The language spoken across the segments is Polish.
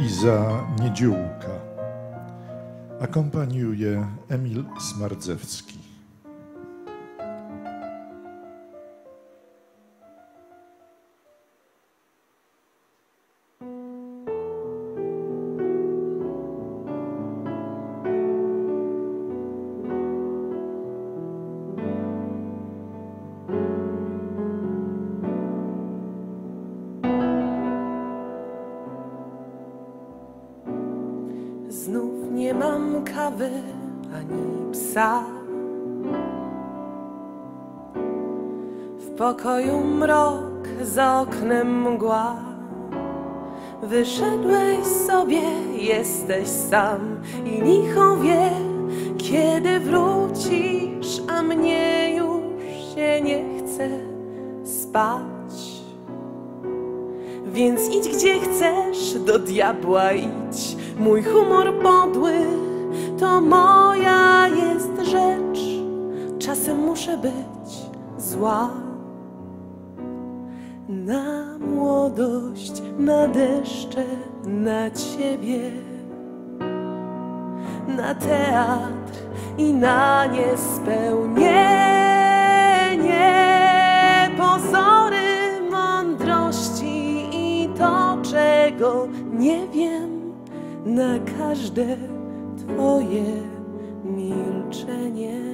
Iza Niedziółka. Akompaniuje Emil Smardzewski. Znów nie mam kawy ani psa. W pokoju mrok, za oknem mgła. Wyszedłeś sobie, jesteś sam i licho wie, kiedy wrócisz, a mnie już się nie chce spać. Więc idź gdzie chcesz, do diabła idź. Mój humor podły to moja jest rzecz. Czasem muszę być zła. Na młodość, na deszcze, na ciebie, na teatr i na niespełnienie. Pozory mądrości i to, czego nie wiem, na każde twoje milczenie.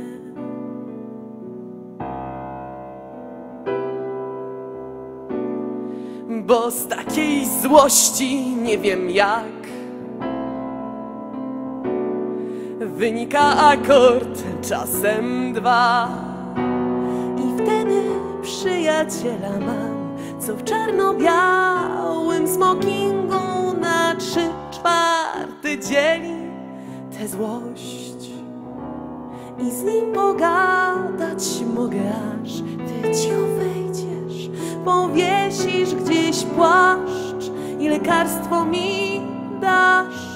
Bo z takiej złości nie wiem jak wynika akord, czasem dwa. I wtedy przyjaciela mam, co w czarno-białym smokingu na 3/4 dzieli tę złość. I z nim pogadać mogę, aż ty cicho wejdziesz, powiesisz gdzieś płaszcz i lekarstwo mi dasz.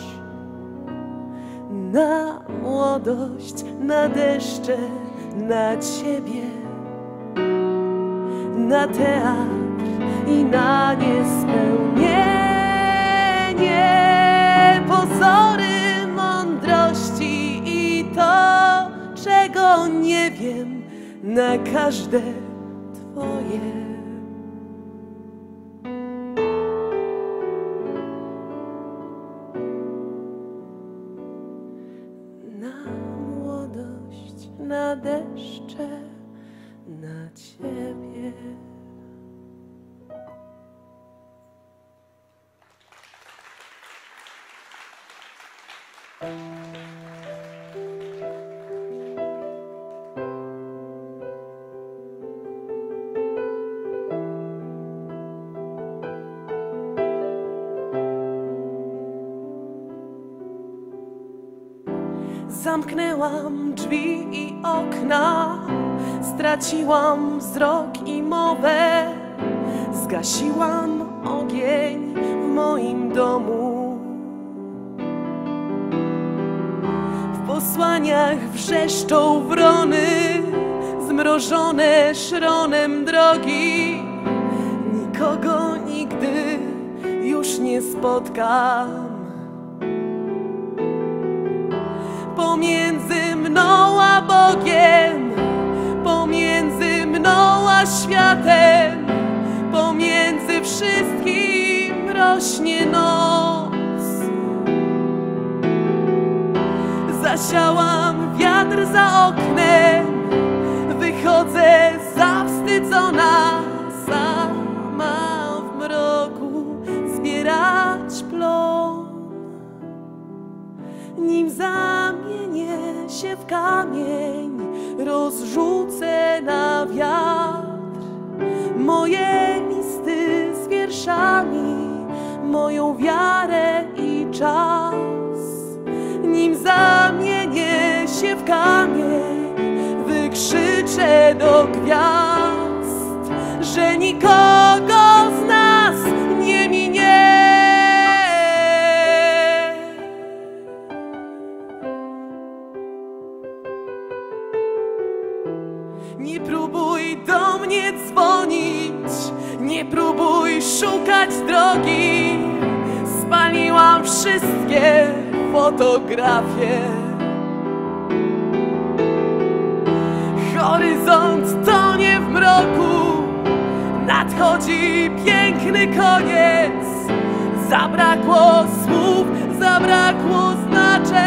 Na młodość, na deszcze, na ciebie, na teatr i na niespełnienie. Pozory mądrości i to, czego nie wiem, na każde twoje. Na młodość, na deszcze, na ciebie. Zamknęłam drzwi i okna, straciłam wzrok i mowę, zgasiłam ogień w moim domu. W posłaniach wrzeszczą wrony, zmrożone szronem drogi. Nikogo nigdy już nie spotkam. Pomiędzy mną a Bogiem, pomiędzy mną a światem, pomiędzy wszystkim rośnie noc. Zasiałam wiatr za oknem, wychodzę zawstydzona, sama w mroku zbierać plon. Nim zamienię się w kamień, rozrzucę na wiatr moje listy z wierszami, moją wiarę i czas. Nim zamienię się w kamień, wykrzyczę do gwiazd, że nikogo z nas nie minie. Nie próbuj do mnie dzwonić, nie próbuj szukać drogi. spaliłam wszystkie fotografie. Horyzont tonie w mroku, nadchodzi piękny koniec. Zabrakło słów, zabrakło znaczeń.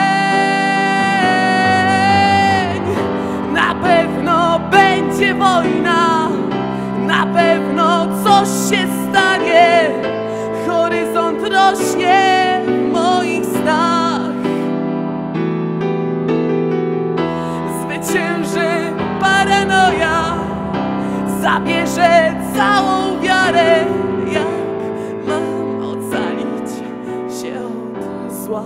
Na pewno będzie wojna, na pewno coś się stanie. Horyzont rośnie w moich snach. Zwycięży paranoja, zabierze całą wiarę. Jak mam ocalić się od zła?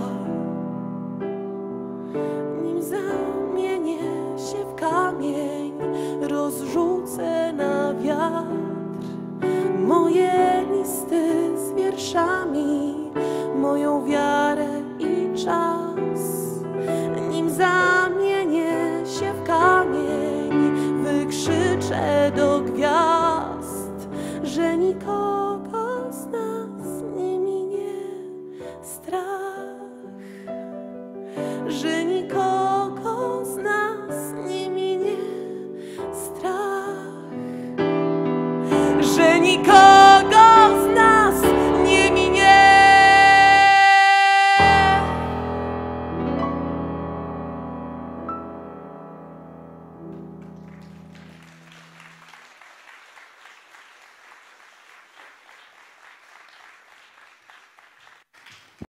Nim zamienię się w kamień, rozrzucę na wiatr moje listy z wierszami, moją wiarę i czas. Nim zamienię się w kamień, wykrzyczę do gwiazd, że nikogo z nas nie minie strach, że